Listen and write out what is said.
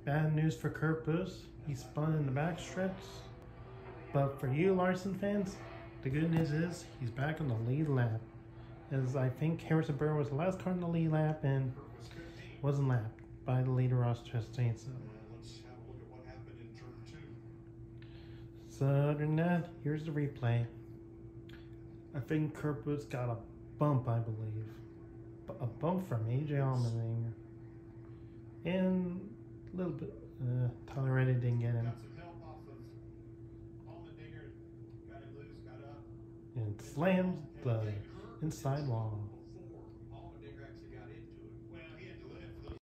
Bad news for Kurt Busch. He spun in the backstretch. But for you Larson fans, the good news is he's back on the lead lap. As I think Harrison Burr was the last car in the lead lap and wasn't lapped by the leader Ross Chastain. So other than that, here's the replay. I think Kurt Busch got a bump, I believe. A bump from AJ Allmendinger. And a little bit, Tyler Reddick didn't get him. And slams the inside wall.